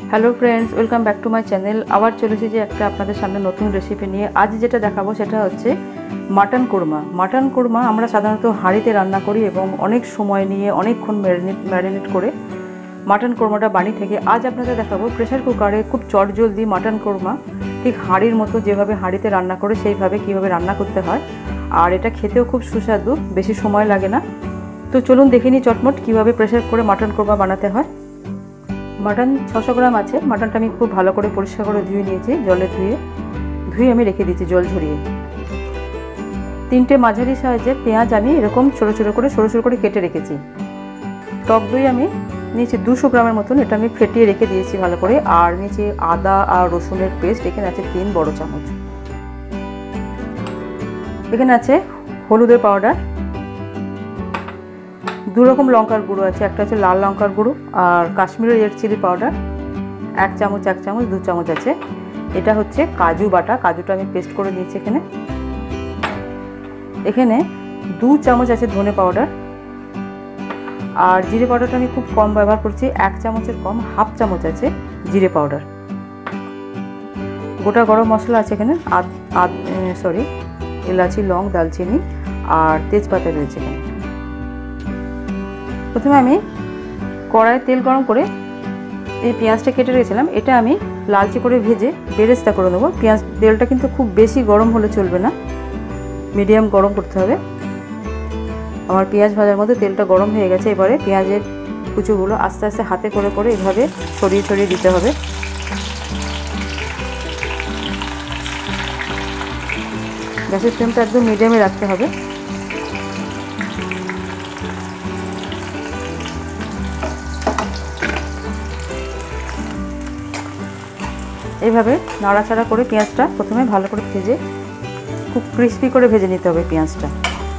Hello friends, welcome back to my channel. আবার চলেছি যে একটা আপনাদের সামনে নতুন রেসিপি নিয়ে। আজ যেটা দেখাবো সেটা হচ্ছে মাটন কোরমা। মাটন কোরমা আমরা সাধারণত হাঁড়িতে রান্না করি এবং অনেক সময় নিয়ে অনেকক্ষণ ম্যারিনেট করে মাটন কোরমাটা বানিয়ে থেকে আজ আপনাদের দেখাবো প্রেশার কুকারে খুব চটজলদি মাটন কোরমা ঠিক হাঁড়ির মতো যেভাবে হাঁড়িতে রান্না করে সেইভাবে কীভাবে রান্না করতে হয়। আর এটা খেতেও খুব সুস্বাদু, বেশি সময় লাগে না। তো চলুন দেখে নিই চটমট কীভাবে প্রেশার করে মাটন কোরমা বানাতে হয়। মাটন 600 গ্রাম আছে। মাটনটা আমি খুব ভালো করে পরিষ্কার করে ধুয়ে নিয়েছি, জলে ধুয়ে আমি রেখে দিয়েছি জল ঝরিয়ে। 3টে মাঝারি সাইজের পেঁয়াজ আমি এরকম ছোটো ছোটো করে কেটে রেখেছি। টক দই আমি নিয়েছি 200 গ্রামের মতন, এটা আমি ফেটিয়ে রেখে দিয়েছি ভালো করে। আর নিয়েছি আদা আর রসুনের পেস্ট, এখানে আছে 3 বড় চামচ। এখানে আছে হলুদের পাউডার, 2 রকম লঙ্কার গুঁড়ো আছে, একটা হচ্ছে লাল লঙ্কার গুঁড়ো আর কাশ্মীরি রেড চিলি পাউডার 1 চামচ 2 চামচ আছে। এটা হচ্ছে কাজু বাটা, কাজুটা আমি পেস্ট করে নিয়েছি। এখানে 2 চামচ আছে ধনে পাউডার। আর জিরে পাউডারটা আমি খুব কম ব্যবহার করছি, 1 চামচের কম, 1/2 চামচ আছে জিরে পাউডার। গোটা গরম মশলা আছে এখানে, এলাচি, লং, দালচিনি আর তেজপাতা রয়েছে এখানে। প্রথমে আমি কড়াইয়ে তেল গরম করে এই পেঁয়াজটা কেটে রেখেছিলাম, এটা আমি লালচে করে ভেজে বেরেস্তা করে নেবো। তেলটা কিন্তু খুব বেশি গরম হলে চলবে না, মিডিয়াম গরম করতে হবে। আমার পেঁয়াজ ভাজার মধ্যে তেলটা গরম হয়ে গেছে। এবারে পেঁয়াজের কুচোগুলো আস্তে আস্তে হাতে করে করে এভাবে ছড়িয়ে দিতে হবে। গ্যাসের ফ্লেমটা একদম মিডিয়ামে রাখতে হবে। এইভাবে নাড়াচাড়া করে পেঁয়াজটা প্রথমে ভালো করে ভেজে খুব ক্রিস্পি করে ভেজে নিতে হবে পেঁয়াজটা।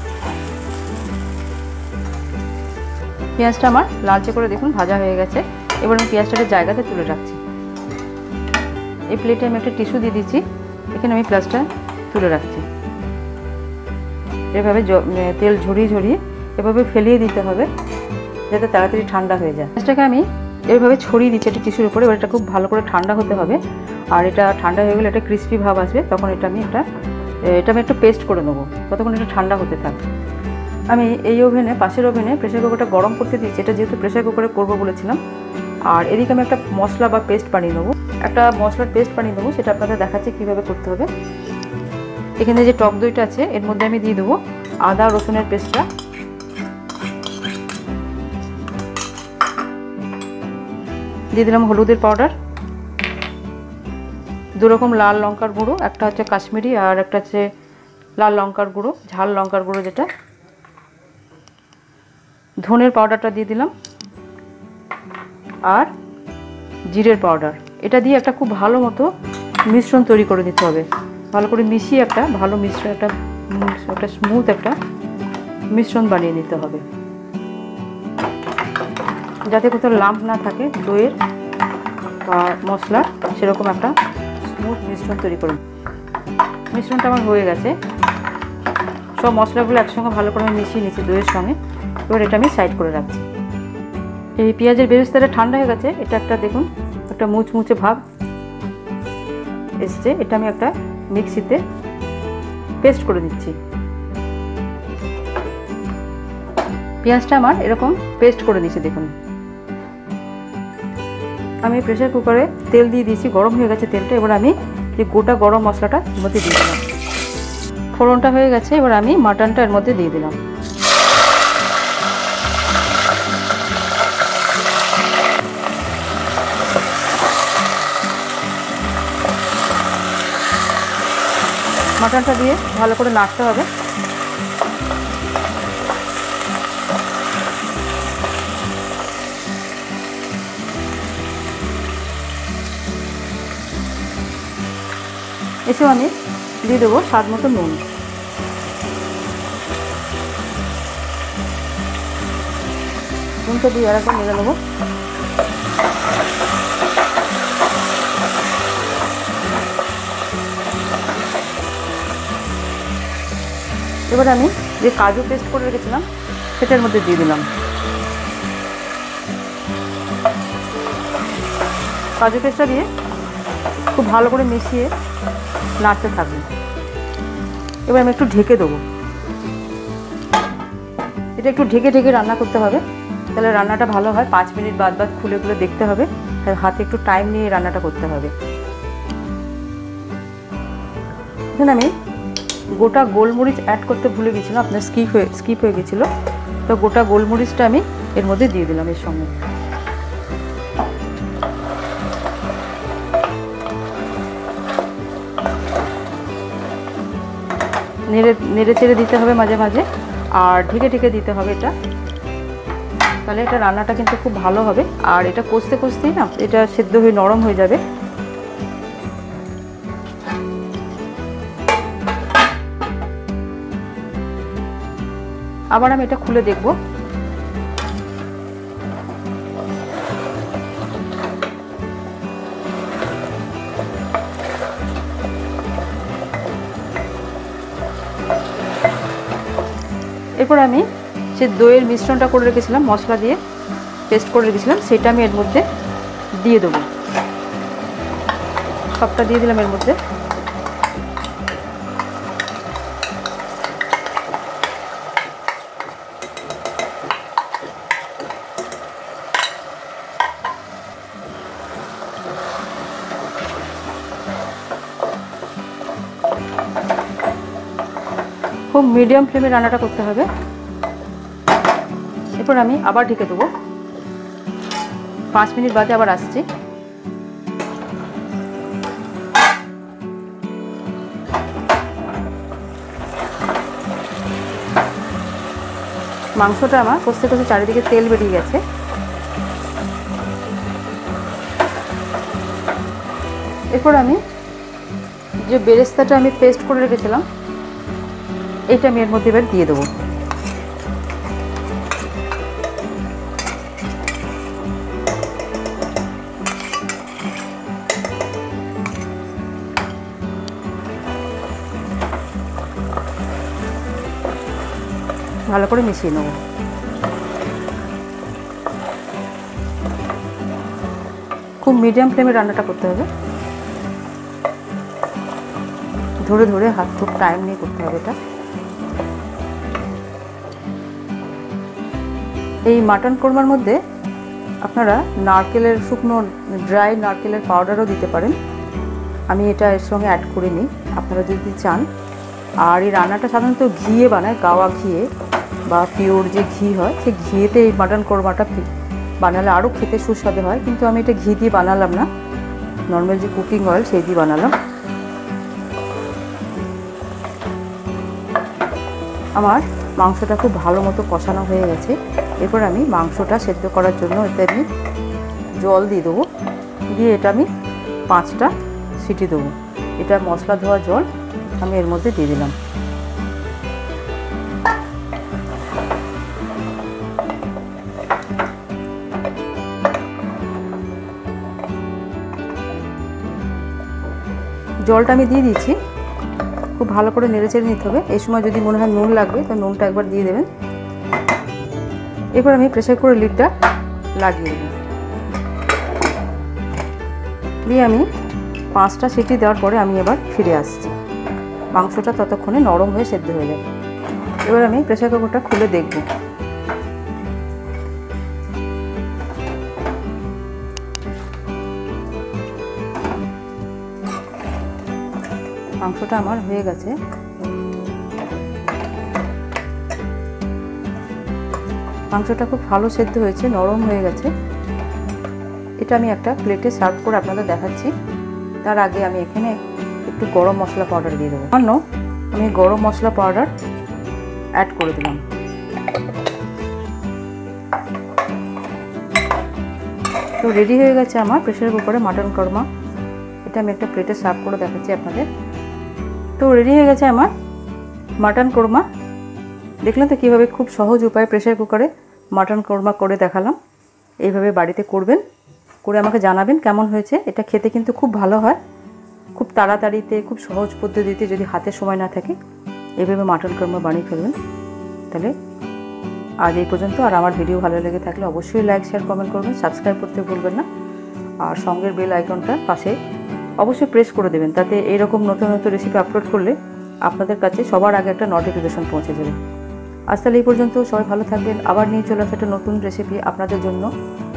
পেঁয়াজটা আমার লালচে করে দেখুন ভাজা হয়ে গেছে। এবার আমি পেঁয়াজটাকে জায়গাতে তুলে রাখছি। এই প্লেটে আমি একটা টিস্যু দিয়ে দিচ্ছি, এখানে আমি পেঁয়াজটা তুলে রাখছি। এভাবে তেল ঝরিয়ে এভাবে ফেলিয়ে দিতে হবে যাতে তাড়াতাড়ি ঠান্ডা হয়ে যায়। পেঁয়াজটাকে আমি এইভাবে ছড়িয়ে দিচ্ছি একটা টিস্যুর উপরে। এবার এটা খুব ভালো করে ঠান্ডা হতে হবে। আর এটা ঠান্ডা হয়ে গেলে একটা ক্রিস্পি ভাব আসবে, তখন এটা আমি একটু পেস্ট করে নেবো, ততক্ষণ এটা ঠান্ডা হতে থাকবে। আমি এই পাশের ওভেনে প্রেসার কুকারটা গরম করতে দিচ্ছি, এটা যেহেতু প্রেসার কুকারে করবো বলেছিলাম। আর এদিকে আমি একটা মশলা বা পেস্ট বানিয়ে নেবো, সেটা আপনাদের দেখাচ্ছি কীভাবে করতে হবে। এখানে যে টক দইটা আছে এর মধ্যে আমি দিয়ে দেবো আদা রসুনের পেস্টটা, দিয়ে দিলাম হলুদের পাউডার, 2 রকম লাল লঙ্কার গুঁড়ো, একটা হচ্ছে কাশ্মীরি আর একটা হচ্ছে লাল লঙ্কার গুঁড়ো, ঝাল লঙ্কার গুঁড়ো যেটা, ধনের পাউডারটা দিয়ে দিলাম আর জিরের পাউডার। এটা দিয়ে একটা খুব ভালো মতো মিশ্রণ তৈরি করে নিতে হবে। ভালো করে মিশিয়ে একটা ভালো মিশ্রণ, একটা স্মুথ একটা মিশ্রণ বানিয়ে নিতে হবে, যাতে কোথাও লাম্প না থাকে দইয়ের বা মশলার, সেরকম একটা স্মুথ মিশ্রণ তৈরি করে। মিশ্রণটা আমার হয়ে গেছে, সব মশলাগুলো একসঙ্গে ভালো করে মিশিয়ে নিচ্ছি দইয়ের সঙ্গে। এবার এটা আমি সাইড করে রাখছি। এই পেঁয়াজের বেরেস্তাটা ঠান্ডা হয়ে গেছে, এটা একটা দেখুন একটা মুচমুচে ভাব এসছে। এটা আমি একটা মিক্সিতে পেস্ট করে দিচ্ছি। পেঁয়াজটা আমার এরকম পেস্ট করে দিচ্ছি দেখুন। আমি প্রেসার কুকারে তেল দিয়ে দিয়েছি, গরম হয়ে গেছে তেলটা। এবার আমি যে গোটা গরম মশলাটা এর মধ্যে দিয়ে দিলাম। ফোড়নটা হয়ে গেছে, এবার আমি মাটনটা এর মধ্যে দিয়ে দিলাম। মাটনটা দিয়ে ভালো করে নাড়তে হবে। এসেও আমি দিয়ে দেবো স্বাদ মতো নুন। নুনটা দিয়ে আরেকবার নেড়ে নেবো। এবার আমি যে কাজু পেস্ট করে রেখেছিলাম সেটার মধ্যে দিয়ে দিলাম। কাজু পেস্টটা দিয়ে খুব ভালো করে মিশিয়ে নাড়তে থাকবো। এবার আমি একটু ঢেকে দেবো। এটা একটু ঢেকে ঢেকে রান্না করতে হবে, তাহলে রান্নাটা ভালো হয়। 5 মিনিট বাদ বাদ খুলে খুলে দেখতে হবে, হাতে একটু টাইম নিয়ে রান্নাটা করতে হবে। এখানে আমি গোটা গোলমরিচ অ্যাড করতে ভুলে গেছিলাম, আপনার স্কিপ হয়ে গেছিলো। তো গোটা গোলমরিচটা আমি এর মধ্যে দিয়ে দিলাম এর সঙ্গে। নেড়ে চেড়ে দিতে হবে মাঝে মাঝে, আর ঢেকে ঢেকে দিতে হবে এটা, তাহলে এটা রান্নাটা কিন্তু খুব ভালো হবে। আর এটা কষতে কষতেই না এটা সেদ্ধ হয়ে নরম হয়ে যাবে। আবার আমি এটা খুলে দেখব। এরপর আমি যে দইয়ের মিশ্রণটা করে রেখেছিলাম, মশলা দিয়ে পেস্ট করে রেখেছিলাম, সেটা আমি এর মধ্যে দিয়ে দেবো। সবটা দিয়ে দিলাম এর মধ্যে। খুব মিডিয়াম ফ্লেমে রান্নাটা করতে হবে। এরপর আমি আবার ঢেকে দেবো। 5 মিনিট বাদে আবার আসছি। মাংসটা আমার কষতে কষতে চারিদিকে তেল বেরিয়ে গেছে। এরপর আমি যে বেরেস্তাটা আমি পেস্ট করে রেখেছিলাম, এইটা আমি এর মধ্যে এবার দিয়ে দেবো। ভালো করে মিশিয়ে নেব। খুব মিডিয়াম ফ্লেমে রান্নাটা করতে হবে, ধরে ধরে হাত খুব টাইম নিয়ে করতে হবে এটা। এই মাটন কোরমার মধ্যে আপনারা নারকেলের শুকনো ড্রাই নারকেলের পাউডারও দিতে পারেন, আমি এটা এর সঙ্গে অ্যাড করে নিই আপনারা যদি চান। আর এই রান্নাটা সাধারণত ঘিয়ে বানায়, গাওয়া ঘিয়ে বা পিওর যে ঘি হয় সেই ঘিয়েতে এই মাটন কোরমাটা বানালে আরও খেতে সুস্বাদু হয়, কিন্তু আমি এটা ঘি দিয়ে বানালাম না, নর্মাল যে কুকিং অয়েল সেই দিয়ে বানালাম। আমার মাংসটা খুব ভালো মতো কষানো হয়ে গেছে। এরপর আমি মাংসটা সেদ্ধ করার জন্য এতে আমি জল দিয়ে দেবো, দিয়ে এটা আমি 5টা সিটি দেবো। এটা মশলা ধোয়া জল আমি এর মধ্যে দিয়ে দিলাম। জলটা আমি দিয়ে দিচ্ছি, খুব ভালো করে নেড়েচেড়ে নিতে হবে। এই সময় যদি মনে হয় নুন লাগবে তো নুনটা একবার দিয়ে দেবেন। এরপর আমি প্রেসার করে লিডটা লাগিয়ে দেব, দিয়ে আমি 5টা সিটি দেওয়ার পরে আমি এবার ফিরে আসছি। মাংসটা ততক্ষণে নরম হয়ে সেদ্ধ হয়ে যাবে। এবার আমি প্রেসার কুকারটা খুলে দেখব। মাংসটা আমার হয়ে গেছে। মাংসটা খুব ভালো সেদ্ধ হয়েছে, নরম হয়ে গেছে। এটা আমি একটা প্লেটে সার্ভ করে আপনাদের দেখাচ্ছি। তার আগে আমি এখানে একটু গরম মশলা পাউডার দিয়ে দেবো। আমি গরম মশলা পাউডার অ্যাড করে দিলাম। তো রেডি হয়ে গেছে আমার প্রেসার কুকারে মাটন কোরমা। এটা আমি একটা প্লেটে সার্ভ করে দেখাচ্ছি আপনাদের। তো রেডি হয়ে গেছে আমার মাটন কোরমা। দেখলেন তো কীভাবে খুব সহজ উপায়ে প্রেসার কুকারে মাটন কোরমা করে দেখালাম। এইভাবে বাড়িতে করবেন, করে আমাকে জানাবেন কেমন হয়েছে। এটা খেতে কিন্তু খুব ভালো হয়, খুব তাড়াতাড়িতে খুব সহজ পদ্ধতিতে, যদি হাতে সময় না থাকে এইভাবে মাটন কোরমা বানিয়ে ফেলবেন। তাহলে আজ এই পর্যন্ত। আর আমার ভিডিও ভালো লেগে থাকলে অবশ্যই লাইক শেয়ার কমেন্ট করবেন, সাবস্ক্রাইব করতে ভুলবেন না। আর সঙ্গের বেল আইকনটা পাশে অবশ্যই প্রেস করে দেবেন, তাতে এইরকম নতুন নতুন রেসিপি আপলোড করলে আপনাদের কাছে সবার আগে একটা নোটিফিকেশন পৌঁছে যাবে। আজ তাহলে এই পর্যন্ত, সবাই ভালো থাকবেন। আবার নিয়ে চলে আসা একটা নতুন রেসিপি আপনাদের জন্য।